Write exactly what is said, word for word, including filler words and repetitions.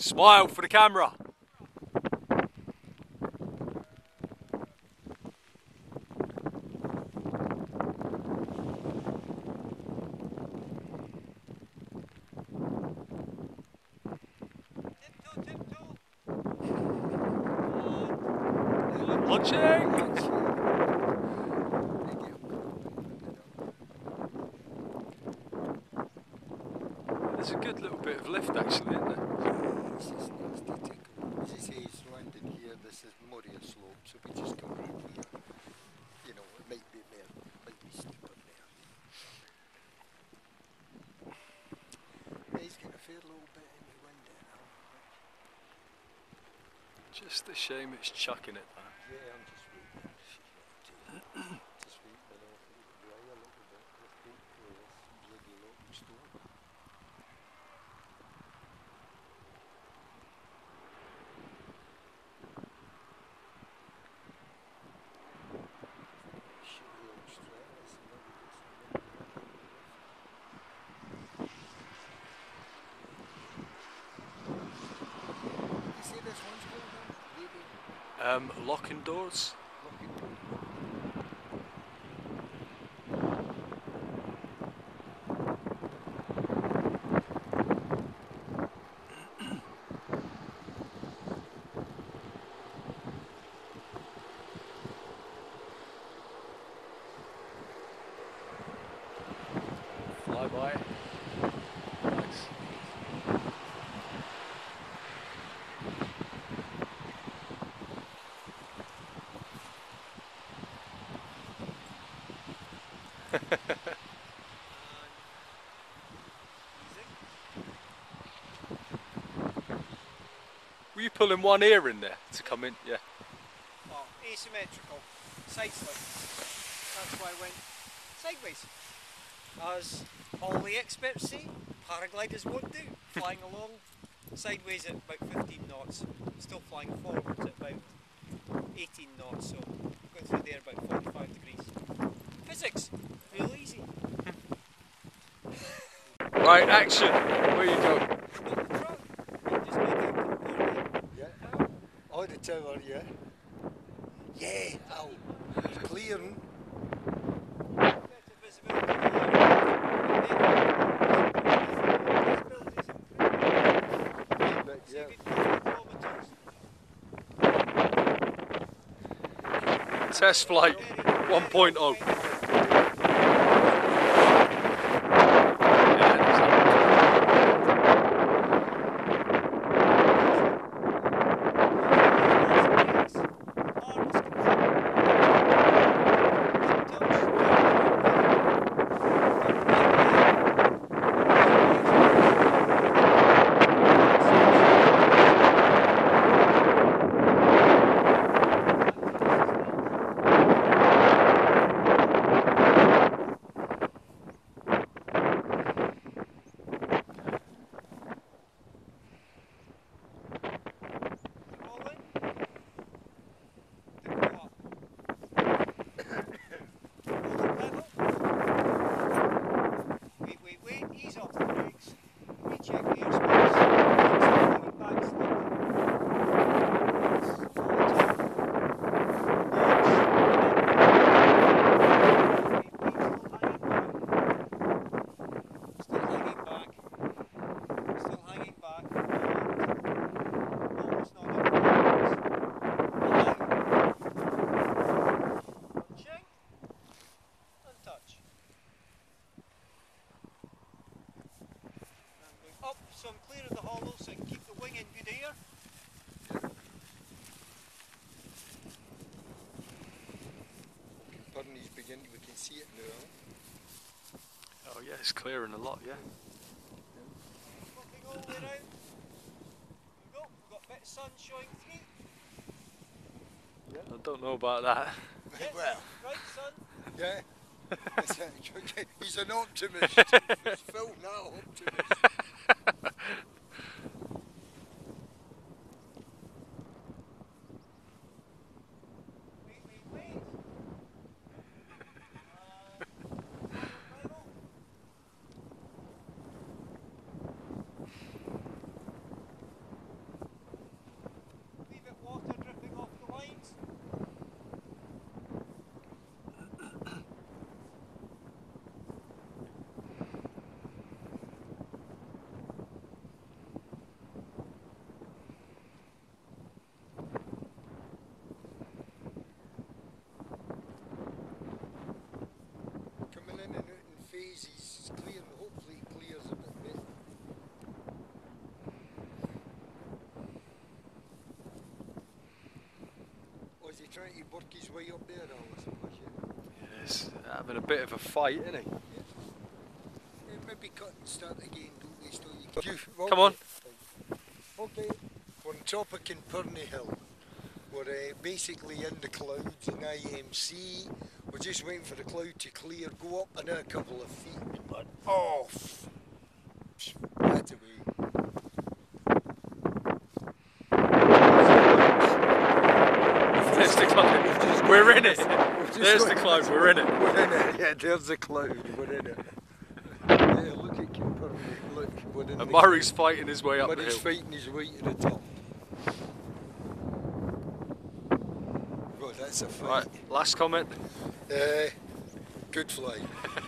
Smile for the camera. Launching! There's a good little bit of lift actually, isn't there? This is nice to take. As you say, he's landed here. This is Moria slope, so we just come right here. You know, it might be there, might be steeper there. Yeah, he's got a fair little bit in the wind there now. Just a shame it's chucking it though. Yeah, I'm just waiting. Just waiting for it to dry a little bit. Let's hope for this bloody rotten stone. Shitty old Stratus, and then we get some wind in the middle. You say this one's called now? Maybe Um, locking doors. looking. Fly by. Nice. Were you pulling one ear in there to come in? Yeah. Oh, asymmetrical, side slip. That's why I went sideways. As all the experts say, paragliders won't do. Flying along sideways at about fifteen knots, still flying forwards at about eighteen knots, so going through there about forty-five degrees. Physics, real easy. Right, action. Where you go? Not the truck, you just make it corner. Yeah. Oh, the tower, yeah. Yeah, ow. He's clearing. Better visibility here. Visibility's improved. But So yeah. you get kilometres. Test flight one point oh. Wait, wait, wait, ease off the brakes. Recheck the airspace. Brakes back slightly. Still hanging back. Still hanging back. Almost not in focus. Check. And touch. I'm going up, so I'm clear of the hollow, so I can keep the wing in good air. Pardon, he's beginning, we can see it now. Oh yeah, it's clearing a lot, yeah. Looking all the way around. There we go. We've got a bit of sun showing through. I don't know about that. Yeah, Well, right, sun. yeah. It's a- he's an optimist. He's Phil now, optimist. Wait, wait, wait. Uh, level. trying to work his way up there, Alice, was you? Yes, having a bit of a fight, isn't he? Yeah, maybe cut and start again, don't we? So you can... You, Come on. Okay, we're on top of Kinpurney Hill. We're uh, basically in the clouds in I M C. We're just waiting for the cloud to clear, go up another couple of feet, but off. That's away. There's the cloud. We're in it. There's the cloud. We're in it. We're in it. Yeah, there's the cloud. We're in it. Yeah, look at Kinpurney. Look, we're in And the Murray's fighting his way up the Murray's hill. fighting his way to the top. God, that's a fight. Right, last comment. Uh, good fly.